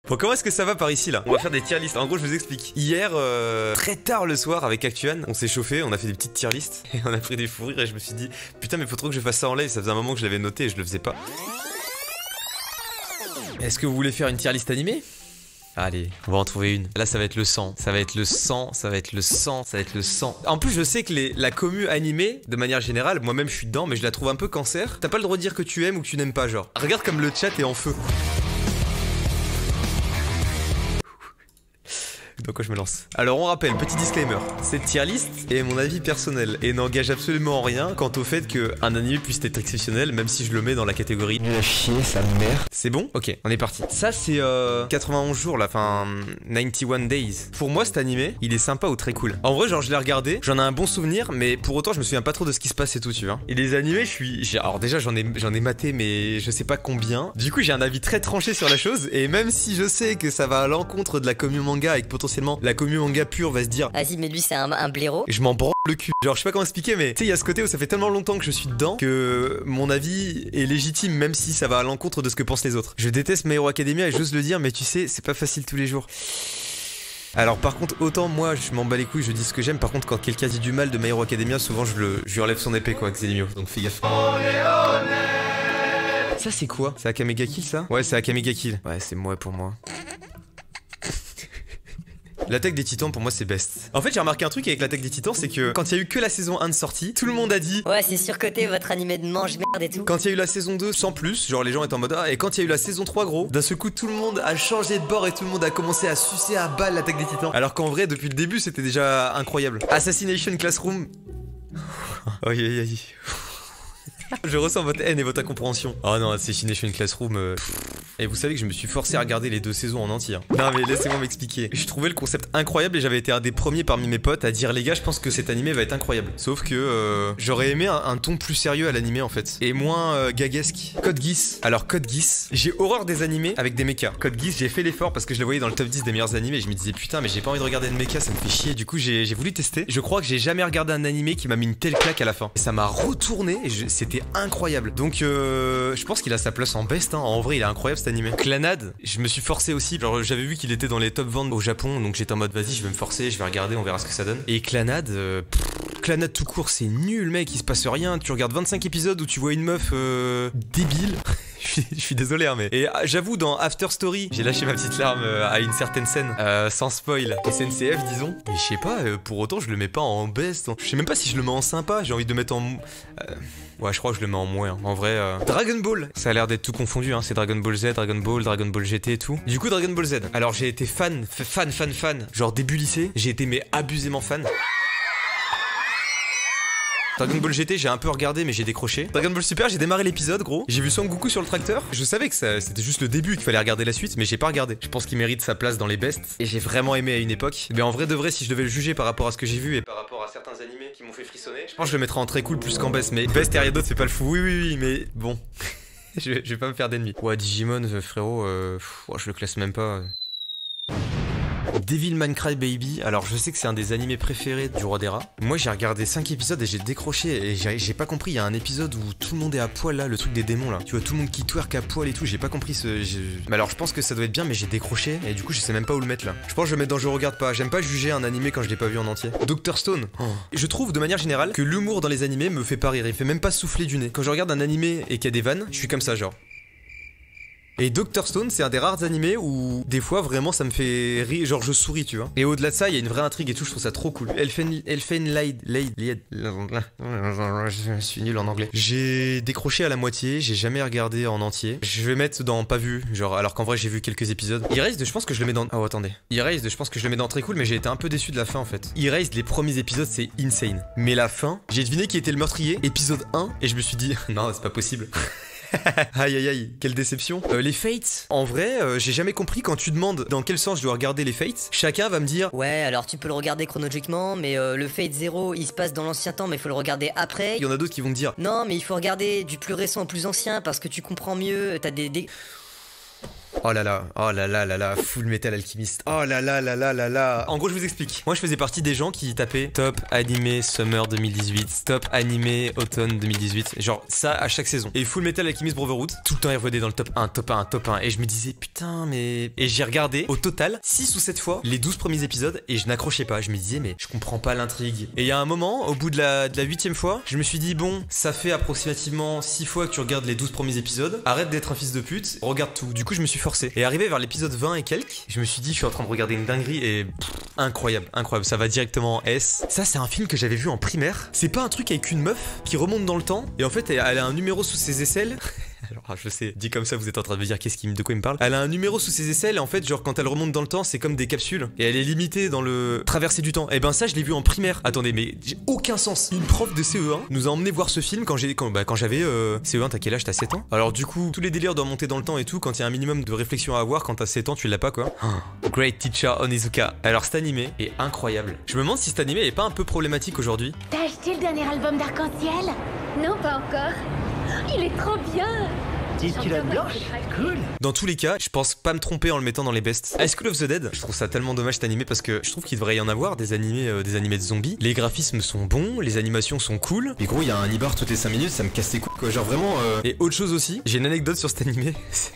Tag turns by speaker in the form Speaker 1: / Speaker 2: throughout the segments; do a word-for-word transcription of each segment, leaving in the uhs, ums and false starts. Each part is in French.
Speaker 1: Bon, comment est-ce que ça va par ici là? On va faire des tier lists. En gros, je vous explique. Hier, euh, très tard le soir, avec Actuan, on s'est chauffé, on a fait des petites tier lists et on a pris des fous rires. Et je me suis dit, putain, mais faut trop que je fasse ça en live. Ça faisait un moment que je l'avais noté et je le faisais pas. Est-ce que vous voulez faire une tier list animée? Allez, on va en trouver une. Là, ça va être le sang. Ça va être le sang, ça va être le sang, ça va être le sang. En plus, je sais que les, la commu animée, de manière générale, moi-même, je suis dedans, mais je la trouve un peu cancer. T'as pas le droit de dire que tu aimes ou que tu n'aimes pas, genre. Regarde comme le chat est en feu. Dans quoi je me lance? Alors on rappelle, petit disclaimer, cette tier list est mon avis personnel et n'engage absolument en rien quant au fait qu'un anime puisse être exceptionnel, même si je le mets dans la catégorie nul à chier, sa mère. C'est bon? Ok, on est parti. Ça c'est euh, quatre-vingt-onze jours là, enfin quatre-vingt-un days. Pour moi cet animé, il est sympa ou très cool. En vrai genre je l'ai regardé, j'en ai un bon souvenir, mais pour autant je me souviens pas trop de ce qui se passe et tout, tu vois. Et les animés, je suis... Alors déjà j'en ai, j'en ai maté mais je sais pas combien. Du coup j'ai un avis très tranché sur la chose, et même si je sais que ça va à l'encontre de la commu manga avec potentiellement la commu manga pure va se dire
Speaker 2: vas-y mais lui c'est un, un blaireau.
Speaker 1: Je m'en branle le cul. Genre je sais pas comment expliquer, mais tu sais il y a ce côté où ça fait tellement longtemps que je suis dedans que mon avis est légitime même si ça va à l'encontre de ce que pensent les autres. Je déteste My Hero Academia et j'ose le dire, mais tu sais c'est pas facile tous les jours. Alors par contre autant moi je m'en bats les couilles, je dis ce que j'aime. Par contre quand quelqu'un dit du mal de My Hero Academia, souvent je, le, je lui relève son épée quoi, Xelimio. Donc fais gaffe. Ça c'est quoi? C'est Akame ga Kill ça? Ouais c'est Akame ga Kill. Ouais c'est moi pour moi. L'attaque des titans pour moi c'est best. En fait j'ai remarqué un truc avec l'attaque des titans, c'est que quand il y a eu que la saison un de sortie, tout le monde a dit
Speaker 2: ouais c'est surcoté votre animé de mange merde et tout.
Speaker 1: Quand il y a eu la saison deux sans plus, genre les gens étaient en mode ah, et quand il y a eu la saison trois gros, d'un seul coup tout le monde a changé de bord et tout le monde a commencé à sucer à balle l'attaque des titans. Alors qu'en vrai depuis le début c'était déjà incroyable. Assassination Classroom. Aïe aïe aïe. Je ressens votre haine et votre incompréhension. Oh non, Assassination Classroom. Euh... Et vous savez que je me suis forcé à regarder les deux saisons en entier. Non mais laissez-moi m'expliquer. Je trouvais le concept incroyable et j'avais été un des premiers parmi mes potes à dire les gars, je pense que cet animé va être incroyable. Sauf que euh, j'aurais aimé un, un ton plus sérieux à l'animé en fait. Et moins euh, gaguesque. Code Geass. Alors Code Geass, j'ai horreur des animés avec des mechas. Code Geass, j'ai fait l'effort parce que je le voyais dans le top dix des meilleurs animés et je me disais putain mais j'ai pas envie de regarder de mecha, ça me fait chier. Du coup j'ai voulu tester. Je crois que j'ai jamais regardé un animé qui m'a mis une telle claque à la fin. Et ça m'a retourné et c'était incroyable. Donc euh, je pense qu'il a sa place en best hein. En vrai il est incroyable cet animé. Clannad, je me suis forcé aussi, genre j'avais vu qu'il était dans les top ventes au Japon, donc j'étais en mode vas-y je vais me forcer, je vais regarder, on verra ce que ça donne. Et Clannad, euh, pff, Clannad tout court c'est nul mec, il se passe rien, tu regardes vingt-cinq épisodes où tu vois une meuf euh, débile. Je suis désolé hein, mais... Et j'avoue dans After Story, j'ai lâché ma petite larme euh, à une certaine scène, euh, sans spoil, S N C F disons. Mais je sais pas, euh, pour autant je le mets pas en best, je sais même pas si je le mets en sympa, j'ai envie de le mettre en... Euh... Ouais je crois que je le mets en moins, en vrai euh... Dragon Ball, ça a l'air d'être tout confondu hein, c'est Dragon Ball Z, Dragon Ball, Dragon Ball G T et tout. Du coup Dragon Ball Z, alors j'ai été fan, fan, fan, fan, genre début lycée, j'ai été mais abusément fan. Dragon Ball G T j'ai un peu regardé mais j'ai décroché. Dragon Ball Super j'ai démarré l'épisode gros. J'ai vu Son Goku sur le tracteur. Je savais que c'était juste le début, qu'il fallait regarder la suite, mais j'ai pas regardé. Je pense qu'il mérite sa place dans les bests. Et j'ai vraiment aimé à une époque. Mais en vrai de vrai si je devais le juger par rapport à ce que j'ai vu et par rapport à certains animés qui m'ont fait frissonner, je pense que je le mettrais en très cool plus qu'en best. Mais best et rien d'autre c'est pas le fou. Oui oui oui mais bon. je, vais, je vais pas me faire d'ennemis. Ouais Digimon euh, frérot euh, pff, ouais, je le classe même pas. Devilman Crybaby, alors je sais que c'est un des animés préférés du Roi des Rats. Moi j'ai regardé cinq épisodes et j'ai décroché et j'ai pas compris, il y a un épisode où tout le monde est à poil là, le truc des démons là. Tu vois tout le monde qui twerk à poil et tout, j'ai pas compris ce... Mais alors je pense que ça doit être bien mais j'ai décroché et du coup je sais même pas où le mettre là. Je pense que je vais mettre dans je regarde pas, j'aime pas juger un animé quand je l'ai pas vu en entier. Doctor Stone, oh. Je trouve de manière générale que l'humour dans les animés me fait pas rire, il fait même pas souffler du nez. Quand je regarde un animé et qu'il y a des vannes, je suis comme ça genre. Et Doctor Stone, c'est un des rares animés où des fois vraiment ça me fait rire, genre je souris, tu vois. Et au-delà de ça, il y a une vraie intrigue et tout, je trouve ça trop cool. Elfen, Elfen Lied, Lied, Lied, je suis nul en anglais. J'ai décroché à la moitié, j'ai jamais regardé en entier. Je vais mettre dans pas vu, genre alors qu'en vrai j'ai vu quelques épisodes. Erased, je pense que je le mets dans... Oh attendez. Erased, je pense que je le mets dans très cool, mais j'ai été un peu déçu de la fin en fait. Erased, les premiers épisodes c'est insane. Mais la fin, j'ai deviné qui était le meurtrier, épisode un, et je me suis dit, non c'est pas possible. Aïe aïe aïe, quelle déception. euh, Les Fates, en vrai, euh, j'ai jamais compris quand tu demandes dans quel sens je dois regarder les Fates. Chacun va me dire
Speaker 2: ouais alors tu peux le regarder chronologiquement, mais euh, le Fate zéro il se passe dans l'ancien temps mais il faut le regarder après.
Speaker 1: Il y en a d'autres qui vont me dire
Speaker 2: non mais il faut regarder du plus récent au plus ancien parce que tu comprends mieux, t'as des... des...
Speaker 1: Oh là là, oh là là là là, Full Metal Alchemist. Oh là là là là là là. En gros, je vous explique. Moi, je faisais partie des gens qui tapaient top animé summer deux mille dix-huit, top animé automne deux mille dix-huit. Genre ça à chaque saison. Et Full Metal Alchemist Brotherhood, tout le temps il revenait dans le top un, top un, top un. Et je me disais putain, mais. Et j'ai regardé au total six ou sept fois les douze premiers épisodes et je n'accrochais pas. Je me disais, mais je comprends pas l'intrigue. Et il y a un moment, au bout de la, de la huitième fois, je me suis dit, bon, ça fait approximativement six fois que tu regardes les douze premiers épisodes. Arrête d'être un fils de pute, regarde tout. Du coup, je me suis forcé. Et arrivé vers l'épisode vingt et quelques, je me suis dit, je suis en train de regarder une dinguerie et pff, incroyable, incroyable. Ça va directement en S. Ça, c'est un film que j'avais vu en primaire. C'est pas un truc avec une meuf qui remonte dans le temps et en fait, elle a un numéro sous ses aisselles. Alors je sais, dit comme ça vous êtes en train de me dire qu'est-ce qui, de quoi il me parle. Elle a un numéro sous ses aisselles et en fait genre quand elle remonte dans le temps c'est comme des capsules et elle est limitée dans le traversée du temps. Et ben ça je l'ai vu en primaire. Attendez mais j'ai aucun sens. Une prof de C E un nous a emmené voir ce film quand j'ai quand, bah, quand j'avais euh, C E un. T'as quel âge? T'as sept ans? Alors du coup tous les délires de remonter dans le temps et tout, quand il y a un minimum de réflexion à avoir, quand t'as sept ans tu l'as pas quoi. Oh, Great Teacher Onizuka. Alors cet animé est incroyable. Je me demande si cet animé est pas un peu problématique aujourd'hui.
Speaker 3: T'as acheté le dernier album d'Arc-en-Ciel? Non, pas encore. Il est trop bien.
Speaker 4: Titulaire blanche, cool.
Speaker 1: Dans tous les cas, je pense pas me tromper en le mettant dans les bests. High School of the Dead, je trouve ça tellement dommage cet animé parce que je trouve qu'il devrait y en avoir des animés, euh, des animés de zombies. Les graphismes sont bons, les animations sont cool. Mais gros, il y a un Ibar toutes les cinq minutes, ça me casse les couilles quoi. Genre vraiment. Euh... Et autre chose aussi, j'ai une anecdote sur cet animé.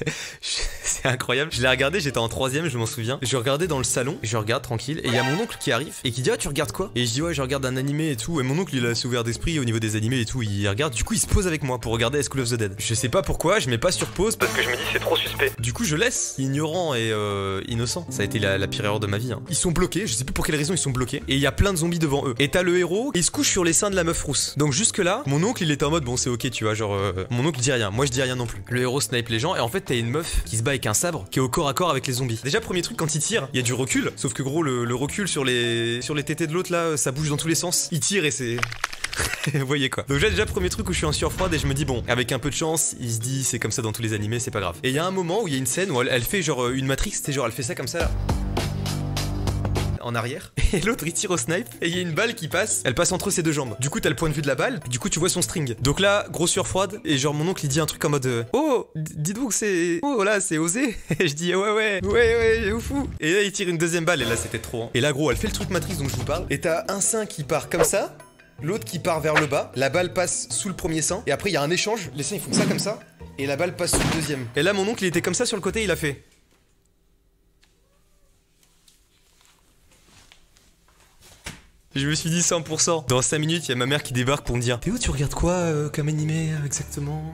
Speaker 1: C'est incroyable. Je l'ai regardé, j'étais en troisième, je m'en souviens. Je regardais dans le salon, je regarde tranquille, et il y a mon oncle qui arrive et qui dit ah tu regardes quoi? Et je dis ouais je regarde un animé et tout. Et mon oncle il a assez ouvert d'esprit au niveau des animés et tout, il regarde. Du coup il se pose avec moi pour regarder High School of the Dead. Je sais pas pourquoi, je mets pas sur pause parce que je me dis c'est trop suspect. Du coup je laisse, ignorant et euh, innocent. Ça a été la, la pire erreur de ma vie. Hein. Ils sont bloqués, je sais plus pour quelle raison ils sont bloqués. Et il y a plein de zombies devant eux. Et t'as le héros, il se couche sur les seins de la meuf rousse. Donc jusque là, mon oncle il était en mode bon c'est ok tu vois genre euh, mon oncle dit rien, moi je dis rien non plus. Le héros snipe les gens et en fait t'as une meuf qui se bat avec un sabre qui est au corps à corps avec les zombies. Déjà premier truc quand il tire, il y a du recul. Sauf que gros le, le recul sur les sur les tétés de l'autre là, ça bouge dans tous les sens. Il tire et c'est vous voyez quoi. Donc déjà premier truc où je suis en sueur froide et je me dis bon avec un peu de chance il se dit c'est comme ça dans tous les animés c'est pas grave. Et il y a un moment où il y a une scène où elle, elle fait genre une Matrix, c'est genre elle fait ça comme ça là en arrière et l'autre il tire au snipe et il y a une balle qui passe, elle passe entre ses deux jambes. Du coup t'as le point de vue de la balle, du coup tu vois son string. Donc là grosse sueur froide et genre mon oncle il dit un truc en mode euh, oh dites-vous que c'est oh là c'est osé. Et je dis ouais ouais ouais ouais j'ai fou. Et là il tire une deuxième balle et là c'était trop hein. Et là gros elle fait le truc Matrix dont je vous parle et t'as un sein qui part comme ça, l'autre qui part vers le bas, la balle passe sous le premier sein et après il y a un échange, les seins ils font ça comme ça et la balle passe sous le deuxième. Et là mon oncle il était comme ça sur le côté, il a fait je me suis dit cent pour cent. Dans cinq minutes, il y a ma mère qui débarque pour me dire Théo, tu regardes quoi euh, comme animé euh, exactement?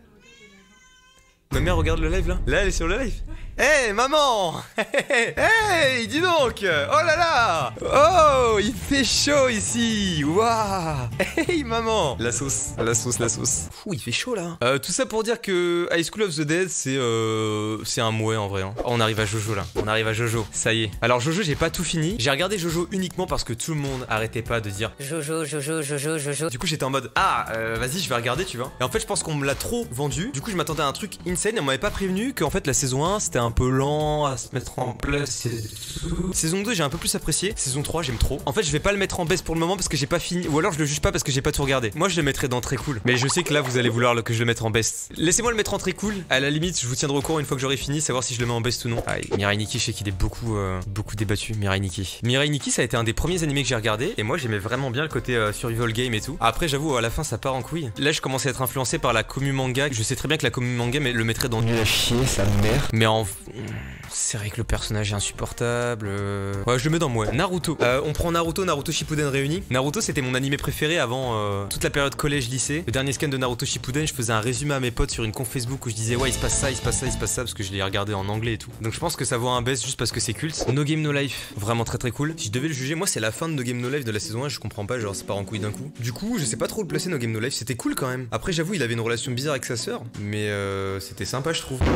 Speaker 1: Ma mère regarde le live là? Là, elle est sur le live. Hey maman. Hey dis donc. Oh là là. Oh il fait chaud ici. Waouh. Hey maman. La sauce, la sauce, la sauce. Ouh il fait chaud là. euh, Tout ça pour dire que High School of the Dead c'est euh, c'est un mouet en vrai hein. On arrive à Jojo là. On arrive à Jojo. Ça y est. Alors Jojo j'ai pas tout fini. J'ai regardé Jojo uniquement parce que tout le monde arrêtait pas de dire
Speaker 2: Jojo, Jojo, Jojo, Jojo.
Speaker 1: Du coup j'étais en mode ah euh, vas-y je vais regarder tu vois. Et en fait je pense qu'on me l'a trop vendu. Du coup je m'attendais à un truc insane et on m'avait pas prévenu qu'en fait la saison un c'était un peu lent à se mettre en place. Saison deux j'ai un peu plus apprécié. Saison trois j'aime trop. En fait je vais pas le mettre en baisse pour le moment parce que j'ai pas fini. Ou alors je le juge pas parce que j'ai pas tout regardé. Moi je le mettrais dans très cool. Mais je sais que là vous allez vouloir que je le mette en best. Laissez-moi le mettre en très cool. À la limite je vous tiendrai au courant une fois que j'aurai fini, savoir si je le mets en best ou non. Ah, Mirai Nikki je sais qu'il est beaucoup euh, beaucoup débattu. Mirai Nikki. Mirai Nikki ça a été un des premiers animés que j'ai regardé. Et moi j'aimais vraiment bien le côté euh, survival game et tout. Après j'avoue à la fin ça part en couille. Là je commence à être influencé par la commu manga. Je sais très bien que la commu manga le mettrait dans
Speaker 4: Nul à chier, sa mère.
Speaker 1: Mais en... c'est vrai que le personnage est insupportable. euh... Ouais, je le mets dans moi. Naruto. Euh, on prend Naruto, Naruto Shippuden réuni. Naruto, c'était mon animé préféré avant euh, toute la période collège-lycée. Le dernier scan de Naruto Shippuden, je faisais un résumé à mes potes sur une conf Facebook où je disais ouais, il se passe ça, il se passe ça, il se passe ça, parce que je l'ai regardé en anglais et tout. Donc je pense que ça vaut un best juste parce que c'est culte. No Game No Life, vraiment très très cool. Si je devais le juger, moi c'est la fin de No Game No Life de la saison un, je comprends pas, genre ça part en couille d'un coup. Du coup, je sais pas trop le placer No Game No Life, c'était cool quand même. Après, j'avoue, il avait une relation bizarre avec sa sœur, mais euh, c'était sympa, je trouve.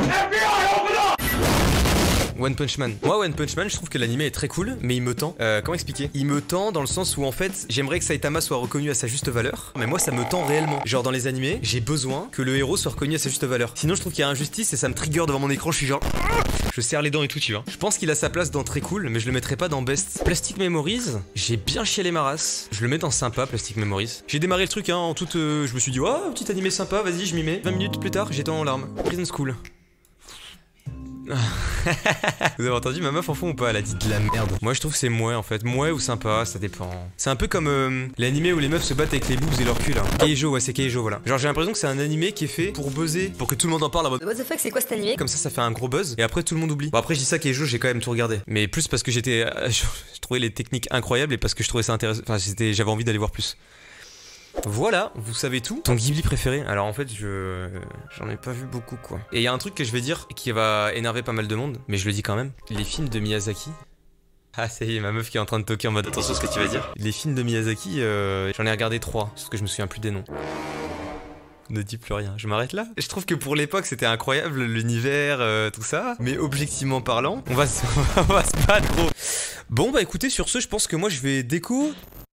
Speaker 1: One Punch Man. Moi, One Punch Man, je trouve que l'anime est très cool, mais il me tend. Euh, comment expliquer? Il me tend dans le sens où en fait, j'aimerais que Saitama soit reconnu à sa juste valeur, mais moi, ça me tend réellement. Genre dans les animés, j'ai besoin que le héros soit reconnu à sa juste valeur. Sinon, je trouve qu'il y a injustice et ça me trigger devant mon écran. Je suis genre, je serre les dents et tout, tu vois. Je pense qu'il a sa place dans très cool, mais je le mettrai pas dans best. Plastic Memories, j'ai bien chialé ma race. Je le mets dans sympa, Plastic Memories. J'ai démarré le truc, hein, en toute. Euh, je me suis dit, oh, petit animé sympa, vas-y, je m'y mets. vingt minutes plus tard, j'étais en larmes. Prison School. Vous avez entendu ma meuf en fond ou pas? Elle a dit de la merde. Moi je trouve que c'est mouais en fait. Mouais ou sympa, ça dépend. C'est un peu comme euh, l'animé où les meufs se battent avec les boobs et leur cul là. Keijo, ouais c'est Keijo voilà. Genre j'ai l'impression que c'est un animé qui est fait pour buzzer, pour que tout le monde en parle en mode
Speaker 2: What the fuck, c'est quoi cet animé?
Speaker 1: comme ça ça fait un gros buzz et après tout le monde oublie. Bon après je dis ça Keijo, j'ai quand même tout regardé. Mais plus parce que j'étais... Euh, je trouvais les techniques incroyables et parce que je trouvais ça intéressant. Enfin j'avais envie d'aller voir plus. Voilà, vous savez tout. Ton Ghibli préféré? Alors en fait, je j'en ai pas vu beaucoup quoi. Et il y a un truc que je vais dire qui va énerver pas mal de monde, mais je le dis quand même. Les films de Miyazaki. Ah ça y est, ma meuf qui est en train de toquer en mode attention à ce que tu vas dire. Les films de Miyazaki, euh, j'en ai regardé trois, parce que je me souviens plus des noms. Ne dis plus rien, je m'arrête là. Je trouve que pour l'époque c'était incroyable, l'univers, euh, tout ça. Mais objectivement parlant, on va se, on va se battre gros. Bon bah écoutez, sur ce, je pense que moi je vais déco